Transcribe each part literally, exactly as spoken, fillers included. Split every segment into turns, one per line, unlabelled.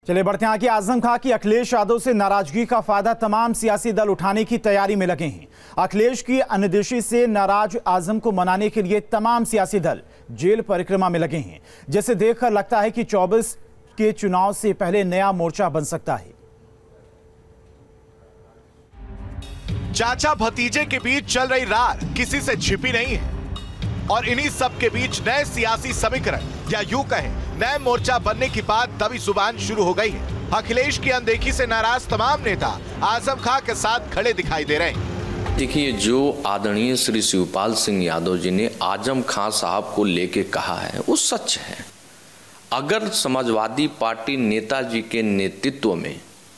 चलिए बढ़ते हैं आगे। आजम खां की अखिलेश यादव से नाराजगी का फायदा तमाम सियासी दल उठाने की तैयारी में लगे हैं। अखिलेश की अनदेखी से नाराज आजम को मनाने के लिए तमाम सियासी दल जेल परिक्रमा में लगे हैं, जिसे देखकर लगता है कि चौबीस के चुनाव से पहले नया मोर्चा बन सकता है।
चाचा भतीजे के बीच चल रही रार किसी से छिपी नहीं है और इन्हीं सब के बीच नए सियासी समीकरण या यूं कहें नए मोर्चा बनने की बात दबी जुबान शुरू हो गई है। अखिलेश की अनदेखी से नाराज तमाम नेता आजम खां के साथ खड़े दिखाई दे रहे हैं।
देखिए, जो आदरणीय श्री शिवपाल सिंह यादव जी ने आजम खां साहब को लेके कहा है वो सच है। अगर समाजवादी पार्टी नेताजी के नेतृत्व में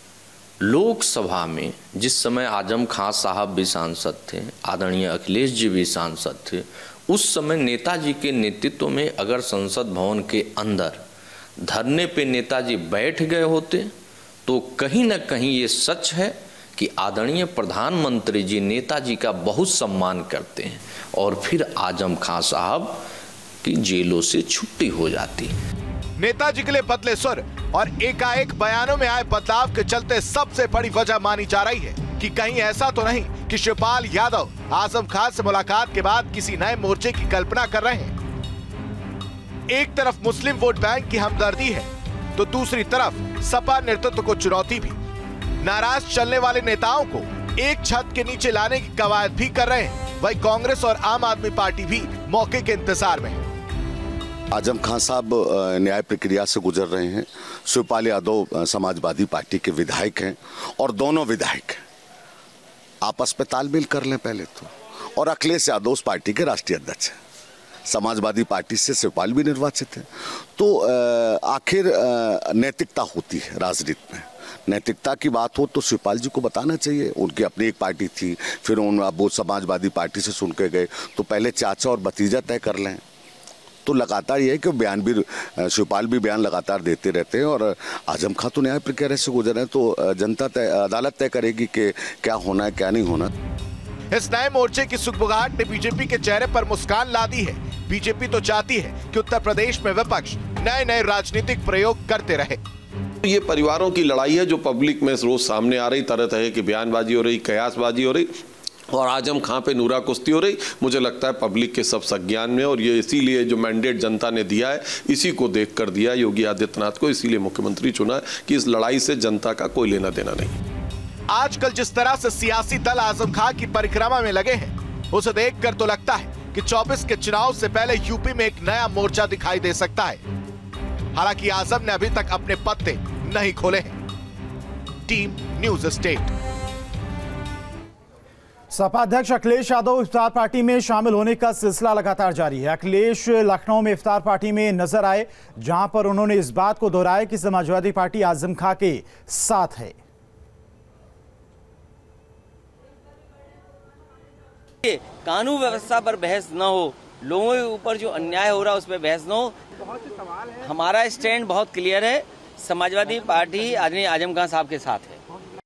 लोकसभा में जिस समय आजम खां साहब भी सांसद थे, आदरणीय अखिलेश जी भी सांसद थे, उस समय नेताजी के नेतृत्व में अगर संसद भवन के अंदर धरने पे नेताजी बैठ गए होते तो कहीं ना कहीं ये सच है कि आदरणीय प्रधानमंत्री जी नेताजी का बहुत सम्मान करते हैं और फिर आजम खां साहब की जेलों से छुट्टी हो जाती।
नेताजी के लिए बदले सुर और एकाएक बयानों में आए बदलाव के चलते सबसे बड़ी वजह मानी जा रही है कि कहीं ऐसा तो नहीं कि शिवपाल यादव आजम खां से मुलाकात के बाद किसी नए मोर्चे की कल्पना कर रहे हैं। एक तरफ मुस्लिम वोट बैंक की हमदर्दी है तो दूसरी तरफ सपा नेतृत्व को चुनौती भी। नाराज चलने वाले नेताओं को एक छत के नीचे लाने की कवायद भी कर रहे हैं। वही कांग्रेस और आम आदमी पार्टी भी मौके के इंतजार में है।
आजम खां साहब न्याय प्रक्रिया से गुजर रहे हैं। शिवपाल यादव समाजवादी पार्टी के विधायक हैं और दोनों विधायक आपस में तालमेल कर लें पहले तो। और अखिलेश यादव उस पार्टी के राष्ट्रीय अध्यक्ष हैं। समाजवादी पार्टी से शिवपाल भी निर्वाचित है। तो आखिर नैतिकता होती है राजनीति में। नैतिकता की बात हो तो शिवपाल जी को बताना चाहिए। उनकी अपनी एक पार्टी थी, फिर उन अब वो समाजवादी पार्टी से सुन के गए, तो पहले चाचा और भतीजा तय कर लें। तो लगातार ये है कि बयान भी शिवपाल भी बयान लगातार देते रहते हैं और आजम खां तो न्याय प्रक्रिया से गुजर रहे हैं, तो जनता तय अदालत तय करेगी कि क्या होना है क्या नहीं होना।
इस नए मोर्चे की सुगबुगाहट ने बीजेपी के चेहरे पर मुस्कान ला दी है। बीजेपी तो चाहती है कि उत्तर प्रदेश में विपक्ष नए नए राजनीतिक प्रयोग करते रहे।
ये परिवारों की लड़ाई है जो पब्लिक में रोज सामने आ रही, तरह तरह की बयानबाजी हो रही, कयासबाजी हो रही और आजम खां पे नूरा कुश्ती हो रही। मुझे लगता है पब्लिक के सब संज्ञान में, और ये इसीलिए जो मैंडेट जनता ने दिया है इसी को देखकर दिया योगी आदित्यनाथ को, इसीलिए मुख्यमंत्री चुना है कि इस लड़ाई से जनता का कोई लेना देना नहीं।
आजकल जिस तरह से सियासी दल आजम खां की परिक्रमा में लगे हैं उसे देखकर तो लगता है कि चौबीस के चुनाव से पहले यूपी में एक नया मोर्चा दिखाई दे सकता है। हालांकि आजम ने अभी तक अपने पत्ते नहीं खोले हैं। Team news state.
सपा अध्यक्ष अखिलेश यादव इफ्तार पार्टी में शामिल होने का सिलसिला लगातार जारी है। अखिलेश लखनऊ में इफ्तार पार्टी में नजर आए, जहां पर उन्होंने इस बात को दोहराया कि समाजवादी पार्टी आजम खां के साथ है।
कानून व्यवस्था पर बहस न हो, लोगों के ऊपर जो अन्याय हो रहा है उस पर बहस न हो। हमारा स्टैंड बहुत क्लियर है, समाजवादी पार्टी आदरणीय आजम खां साहब के साथ है।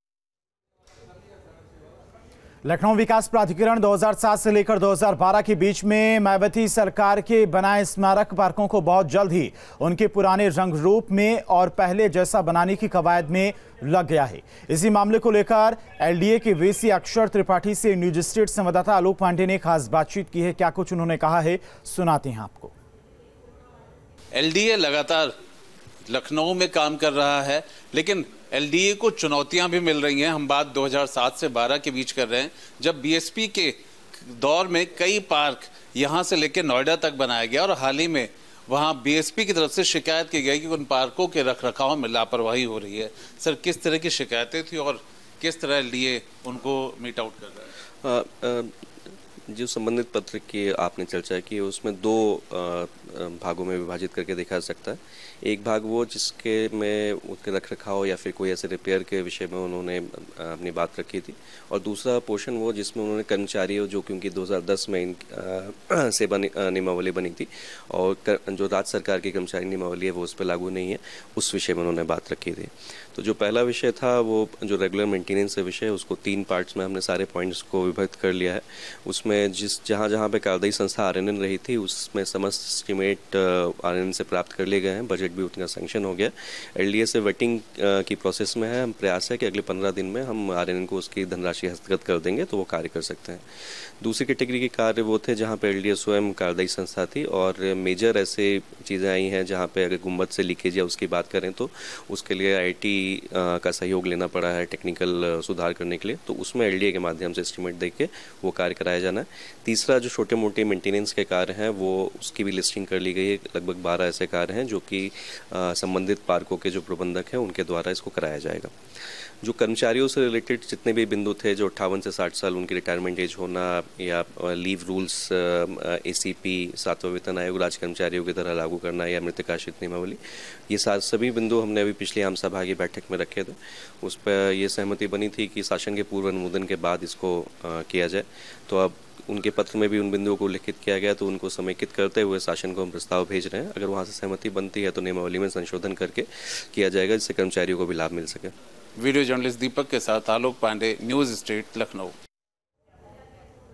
लखनऊ विकास प्राधिकरण दो हज़ार सात से लेकर दो हज़ार बारह के बीच में मायावती सरकार के बनाए स्मारक पार्कों को बहुत जल्द ही उनके पुराने रंग रूप में और पहले जैसा बनाने की कवायद में लग गया है। इसी मामले को लेकर एलडीए के वीसी अक्षर त्रिपाठी से न्यूज स्टेट संवाददाता आलोक पांडे ने खास बातचीत की है। क्या कुछ उन्होंने कहा है, सुनाते हैं आपको।
एलडीए लगातार लखनऊ में काम कर रहा है, लेकिन एलडीए को चुनौतियां भी मिल रही हैं। हम बात दो हज़ार सात से बारह के बीच कर रहे हैं, जब बीएसपी के दौर में कई पार्क यहां से लेकर नोएडा तक बनाया गया और हाल ही में वहां बीएसपी की तरफ से शिकायत की गई कि उन पार्कों के रखरखाव में लापरवाही हो रही है। सर, किस तरह की शिकायतें थी और किस तरह एलडीए उनको मीट आउट कर रहा है?
जो संबंधित पत्र की आपने चर्चा की उसमें दो भागों में विभाजित करके देखा जा सकता है। एक भाग वो जिसके में उसके रखरखाव या फिर कोई ऐसे रिपेयर के विषय में उन्होंने अपनी बात रखी थी, और दूसरा पोर्शन वो जिसमें उन्होंने कर्मचारियों जो क्योंकि दो हज़ार दस में इन आ, से बनी नियमावली बनी थी और कर, जो राज्य सरकार की कर्मचारी नियमावली है वो उस पर लागू नहीं है, उस विषय में उन्होंने बात रखी थी। तो जो पहला विषय था वो जो रेगुलर मेंटेनेंस विषय, उसको तीन पार्ट्स में हमने सारे पॉइंट्स को विभक्त कर लिया है। उसमें जिस जहाँ जहाँ पे कार्यदायी संस्था आरएनएन रही थी उसमें समस्त एस्टीमेट आरएनएन से प्राप्त कर लिए गए हैं, बजट प्रोजेक्ट भी उनका सैंक्शन हो गया। एलडीए से वेटिंग की प्रोसेस में है। हम प्रयास है कि अगले पंद्रह दिन में हम आरएनएन को उसकी धनराशि हस्तगत कर देंगे तो वो कार्य कर सकते हैं। दूसरी कैटेगरी के कार्य वो थे जहाँ पे एलडीए स्वयं कार्यदायी संस्था थी और मेजर ऐसे चीज़ें आई हैं जहाँ पे अगर गुंबद से लीकेज या उसकी बात करें तो उसके लिए आईटी का सहयोग लेना पड़ा है टेक्निकल सुधार करने के लिए, तो उसमें एलडीए के माध्यम से एस्टिमेट दे के वो कार्य कराया जाना है। तीसरा जो छोटे मोटे मेंटेनेंस के कार्य हैं वो उसकी भी लिस्टिंग कर ली गई है। लगभग बारह ऐसे कार्य हैं जो कि संबंधित पार्कों के जो प्रबंधक हैं उनके द्वारा इसको कराया जाएगा। जो कर्मचारियों से रिलेटेड जितने भी बिंदु थे, जो अट्ठावन से साठ साल उनकी रिटायरमेंट एज होना या लीव रूल्स, एसीपी, सातवां वेतन आयोग राज्य कर्मचारियों की तरह लागू करना या मृतकाश्रित नियमावली, ये सारे सभी बिंदु हमने अभी पिछली आम सभा की बैठक में रखे थे। उस पर ये सहमति बनी थी कि शासन के पूर्व अनुमोदन के बाद इसको आ, किया जाए। तो अब उनके पत्र में भी उन बिंदुओं को उल्लिखित किया गया, तो उनको समेकित करते हुए शासन को हम प्रस्ताव भेज रहे हैं। अगर वहाँ से सहमति बनती है तो नियमावली में संशोधन करके किया जाएगा जिससे कर्मचारियों को भी लाभ मिल सके।
वीडियो जर्नलिस्ट दीपक के साथ आलोक पांडे, न्यूज़ स्ट्रीट, लखनऊ।